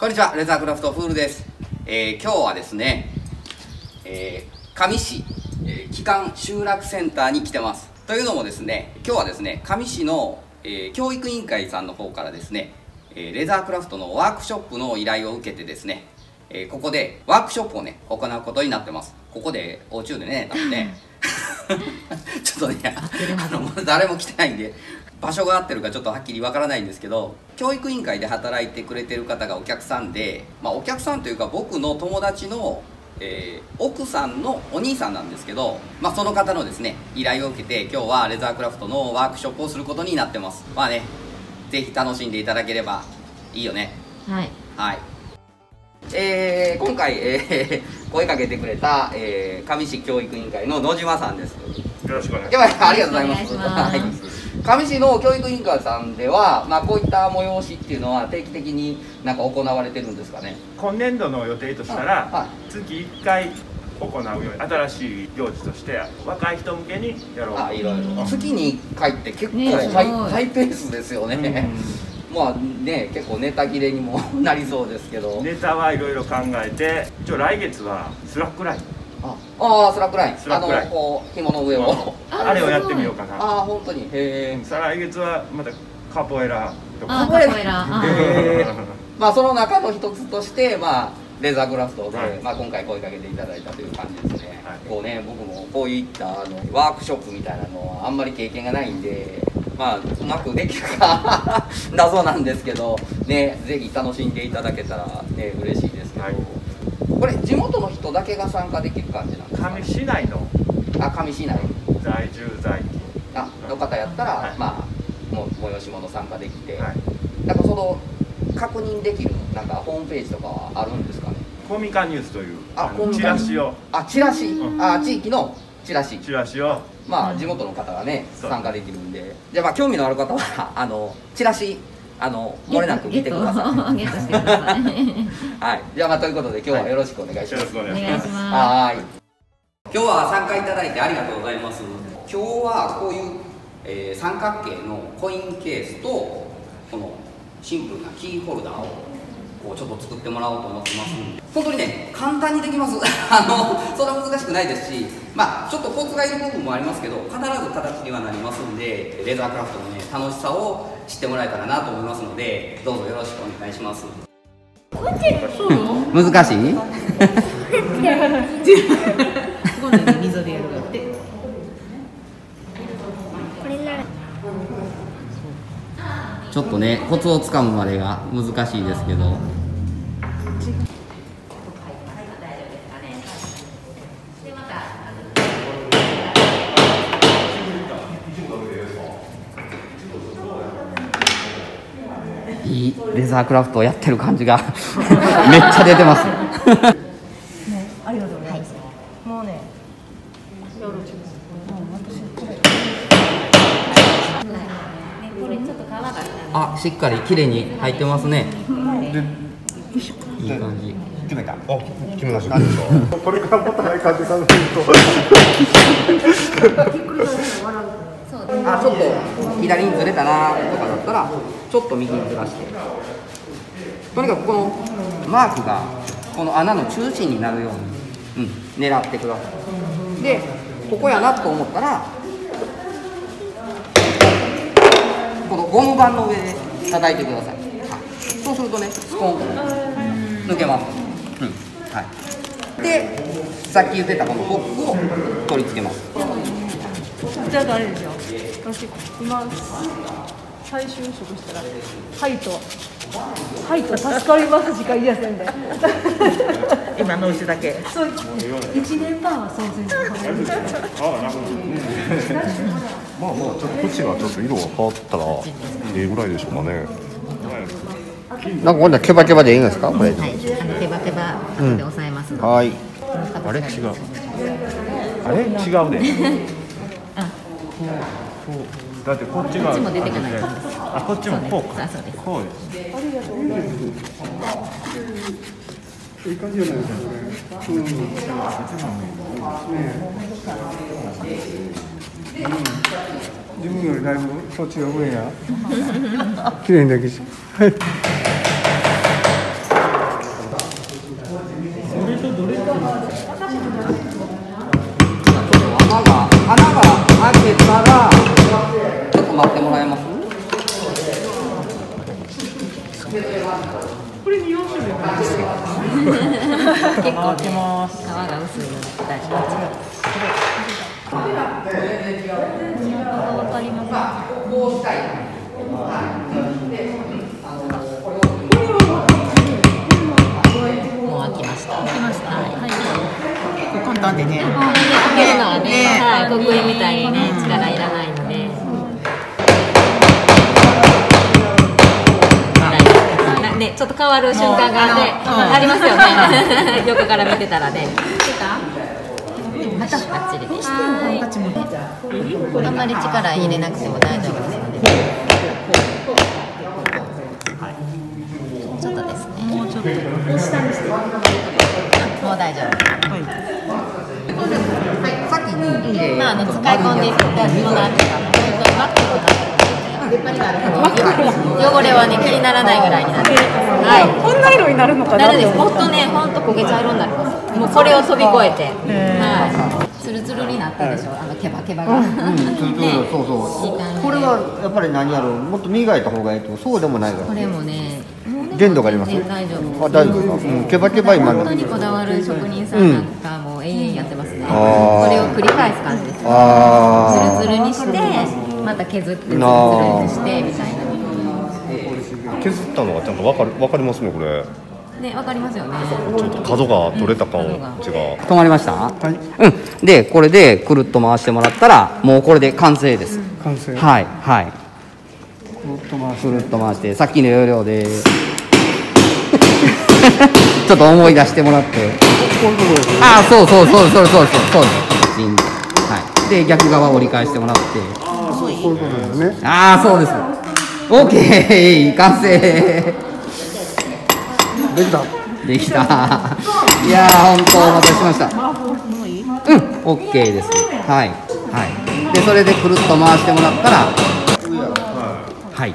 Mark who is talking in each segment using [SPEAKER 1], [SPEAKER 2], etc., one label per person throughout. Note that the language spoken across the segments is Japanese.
[SPEAKER 1] こんにちは、レザークラフトフールです。今日はですね、香美市、基幹集落センターに来てます。というのもですね、今日はですね、香美市の、教育委員会さんの方からですね、レザークラフトのワークショップの依頼を受けてですね、ここでワークショップをね、行うことになってます。ここで、お中でね、多分ね、ちょっとね、誰も来てないんで、場所が合ってるかちょっとはっきりわからないんですけど、教育委員会で働いてくれてる方がお客さんで、お客さんというか僕の友達の、奥さんのお兄さんなんですけど、その方のですね依頼を受けて今日はレザークラフトのワークショップをすることになってます。ぜひ楽しんでいただければいいよね。はい、今回、声かけてくれた、香美市教育委員会の野島さんです。
[SPEAKER 2] よろしくお願いします。
[SPEAKER 1] ありがとうございます。香美市の教育委員会さんでは、こういった催しっていうのは定期的になんか行われてるんですかね。
[SPEAKER 2] 今年度の予定としたら、月1回行うように新しい行事として若い人向けにやろう。
[SPEAKER 1] いろいろ月に1回って結構ハイペースですよね。結構ネタ切れにもなりそうですけど、
[SPEAKER 2] ネタはいろいろ考えて、一応来月はスラックライン、
[SPEAKER 1] スラックライン、こう紐の上を
[SPEAKER 2] あれをやってみようかな。
[SPEAKER 1] 本当に。
[SPEAKER 2] 再来月はまたカポエラとか。
[SPEAKER 1] カポエラ。その中の一つとしてレザークラフトで、今回声かけていただいたという感じですね。僕もこういったワークショップみたいなのはあんまり経験がないんで、うまくできるか謎なんですけどね、ぜひ楽しんでいただけたらね嬉しいですけど、これ地元の人だけが参加できる感じなんですか？
[SPEAKER 2] 香美市内の
[SPEAKER 1] 香美市内
[SPEAKER 2] 在住在勤
[SPEAKER 1] の方やったら、もう催し物参加できて、なんかその確認できるなんかホームページとかはあるんですかね？
[SPEAKER 2] コミカニュースというチラシを
[SPEAKER 1] 地域のチラシ
[SPEAKER 2] を
[SPEAKER 1] 地元の方がね参加できるんで、じゃあ興味のある方はチラシ漏れなく見てください。ゲットしてください。はい、じゃあということで今日はよろしくお願いします。
[SPEAKER 2] よろしくお願いします。
[SPEAKER 1] はい。今日は参加いただいてありがとうございます。今日はこういう、三角形のコインケースとこのシンプルなキーホルダーをこうちょっと作ってもらおうと思ってます。本当にね簡単にできます。そんな難しくないですし、ちょっとコツがいる部分もありますけど必ず形にはなりますんで、レザークラフトのね楽しさを知ってもらえたらなと思いますので、どうぞよろしくお願いします。難しい？
[SPEAKER 3] 溝でやるって。
[SPEAKER 1] ちょっとねコツをつかむまでが難しいですけど。いいレザークラフトをやってる感じがめっちゃ出てます。
[SPEAKER 3] ありがとうございます。もうね、
[SPEAKER 4] これちょっと皮が
[SPEAKER 1] しっかり綺麗に入ってますね。いい感じ。
[SPEAKER 5] 決めた。決めました。これからもたない感じさせる
[SPEAKER 1] ちょっと左にずれたなとかだったらちょっと右にずらして、とにかくこのマークがこの穴の中心になるように、狙ってください。でここやなと思ったらこのゴム板の上で叩いてください。そうするとねスコーンと抜けます。でさっき言ってたこのホックを取り付けます。
[SPEAKER 3] じゃああれですよ。私今再就職したらはいと助かりますしか言いやせんで。
[SPEAKER 6] 今のうちだけ。
[SPEAKER 3] そう1年半はそうせんと。
[SPEAKER 5] ちょっとこっちがちょっと色が変わったらぐらいでしょうかね。
[SPEAKER 1] なんかこんなケバケバでいいんですかこれ？
[SPEAKER 4] ケバケバで押さえますの。
[SPEAKER 5] はい。
[SPEAKER 2] あれ違う。あれ違うね。だってこっちが
[SPEAKER 4] こっちも出てかない。
[SPEAKER 2] こっちもこうか。
[SPEAKER 4] そうです。
[SPEAKER 2] こうです。
[SPEAKER 5] いい感じじゃないですかこれ。自分よりだいぶそっちが上や。綺麗にできし。はい。
[SPEAKER 6] 開けます。
[SPEAKER 4] 皮が薄いので大丈夫です。わかります。
[SPEAKER 1] こうしたい。
[SPEAKER 4] もう開きました。開きました。はい。
[SPEAKER 6] 簡単でね。
[SPEAKER 4] 開けるのはね、はい、刻印みたいにね、力いらないので。ね、ちょっと変わる瞬間がね、ありますよね。横から見てたらね。バッチリです。あんまり力入れなくても大丈夫ですので。ちょっとですね。もうちょっと。もう大丈夫。
[SPEAKER 1] さっきに、
[SPEAKER 4] まあ使い込んでいったものあるから、本当にバッグになって。汚れはね気にならないぐらいになって、はい、
[SPEAKER 3] こんな色になるのかな。
[SPEAKER 4] なるです。もっとね、本当焦げ茶色になります。もうそれを飛び越えて、はい。ツルツルになったでしょ。ケバケバが。
[SPEAKER 7] ツルツル、そうそう。これはやっぱり何やろう。もっと磨いた方がいいと、そうでもないから。
[SPEAKER 4] これもね、
[SPEAKER 7] 限度があります。
[SPEAKER 4] 大丈夫。
[SPEAKER 7] あ、大丈夫ですか。ケバケバ今の。
[SPEAKER 4] 本当にこだわる職人さんなんかもう永遠やってますね。これを繰り返す感じです。ツルツルにして、また削ってツルツルにしてみたいな。
[SPEAKER 5] 削ったのがちゃんとわかりますねこれ。
[SPEAKER 4] ね、わかりますよね。
[SPEAKER 5] ちょっと角が取れた感じが。
[SPEAKER 1] 止まりました。はい。でこれでくるっと回してもらったらもうこれで完成です。
[SPEAKER 7] 完成。
[SPEAKER 1] はいはい。くるっと回してさっきの要領でちょっと思い出してもらって。ああそうそうそうそうそうそうそうです。はい。で逆側折り返してもらって。
[SPEAKER 7] そういうことですね。
[SPEAKER 1] ああそうです。オッケー完成。
[SPEAKER 7] できた。
[SPEAKER 1] できた。いやー本当お待たせしました。オッケーです。はいはい。でそれでくるっと回してもらったら、はい。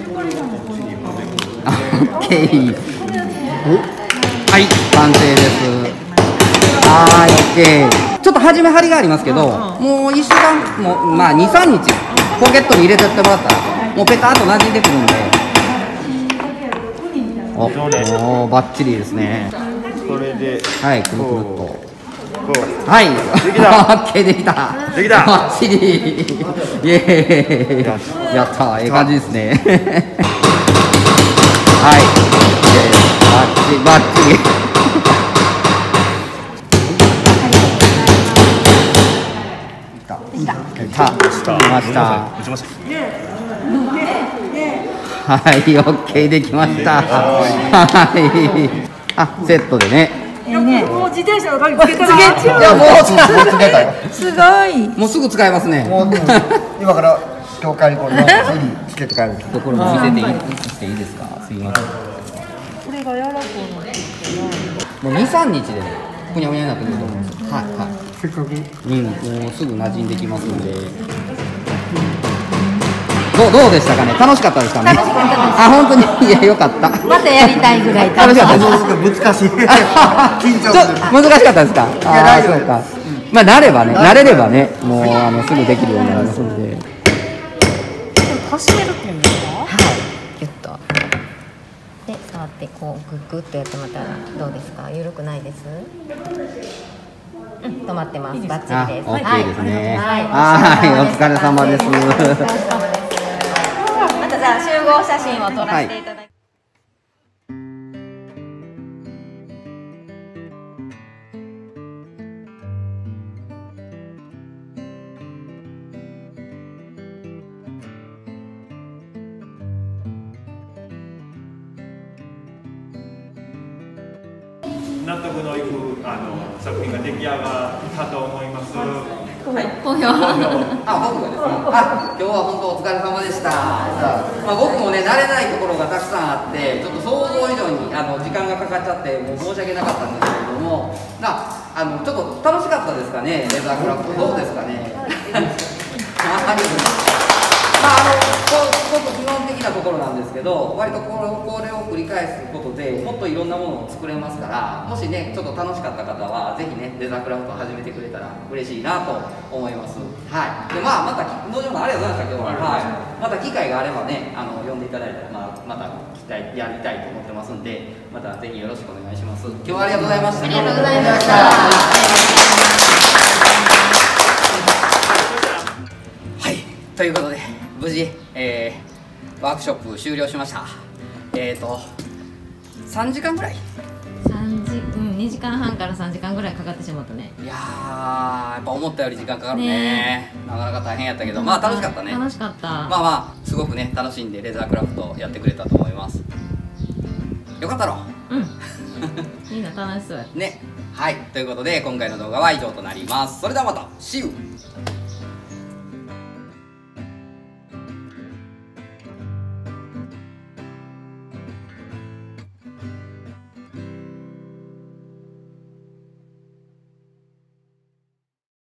[SPEAKER 1] オッケー。はい完成です。はいオッケー。ちょっと初め張りがありますけど、もう1週間もまあ2、3日ポケットに入れてってもらったらもうペタッと馴染んでくるんで。おバッチリですね。
[SPEAKER 7] これで。
[SPEAKER 1] はいくるくるっと。はいできた。オッケーできた。
[SPEAKER 2] できた。
[SPEAKER 1] バッチリ。イエーイ。やったええ感じですね。はいバッチリバッチリ。ました。はい、オッケーできました。はい。あ、セットでね。
[SPEAKER 3] もう自転車の鍵つけたら。
[SPEAKER 1] いや、もうつけたよ。
[SPEAKER 3] すごい。
[SPEAKER 1] もうすぐ使えますね。
[SPEAKER 7] 今から教会にこれ次つけて帰る。
[SPEAKER 1] これも見せていいですか。すいません。
[SPEAKER 3] これが柔らかいの。
[SPEAKER 1] もう2、3日でね、ふにゃふにゃになってくると思うんですよ。はいはい。
[SPEAKER 7] せっかく。
[SPEAKER 1] もうすぐ馴染んできますんで。どうでしたかね。楽しかったですかね。
[SPEAKER 4] 楽しかったです。
[SPEAKER 1] あ、本当にいや良かった。
[SPEAKER 4] またやりたいぐらい
[SPEAKER 1] 楽しかったです。
[SPEAKER 7] 難しい。緊張する。
[SPEAKER 1] 難しかったですか。ああ、そうか。まあ慣れればね、もうすぐできるようになりますので。
[SPEAKER 3] 走れるっていうんですか。
[SPEAKER 4] はい、ギュッと。で、触ってこうグッグッとやってもらったらどうですか。緩くないです。止まってます。バッチリです。
[SPEAKER 1] オッケーですね。
[SPEAKER 4] はい、
[SPEAKER 1] お疲れ様です。
[SPEAKER 4] またじゃあ集合写真を撮らせていただきます。
[SPEAKER 2] 納得のいく作品が出来上がったと思います。
[SPEAKER 4] 好評。
[SPEAKER 1] 僕がですね。今日は本当お疲れ様でした。僕もね慣れないところがたくさんあって、ちょっと想像以上に時間がかかっちゃってもう申し訳なかったんですけれども、ちょっと楽しかったですかね。レザークラフトどうですかね。ありがとうございます。すごく基本的なところなんですけど、割とこれを繰り返すことでもっといろんなものを作れますから、もしねちょっと楽しかった方はぜひねレザークラフトを始めてくれたら嬉しいなと思います。はい。でまた農場もありがとうございました。今日は、はい、また機会があればね呼んでいただいたら、またやりたいと思ってますんで、またぜひよろしくお願いします。今日はありがとうございました。
[SPEAKER 4] ありがとうございました。
[SPEAKER 1] はい、ということで無事、ワークショップ終了しました。3時間ぐらい
[SPEAKER 4] 2時間半から3時間ぐらいかかってしまったね。
[SPEAKER 1] いやーやっぱ思ったより時間かかるね。なかなか大変やったけど、まあ楽しかったね。
[SPEAKER 4] 楽しかった。
[SPEAKER 1] まあすごくね楽しんでレザークラフトやってくれたと思います。よかったろ。
[SPEAKER 4] みんな楽しそうや
[SPEAKER 1] ね。はい、ということで今回の動画は以上となります。それではまた See you!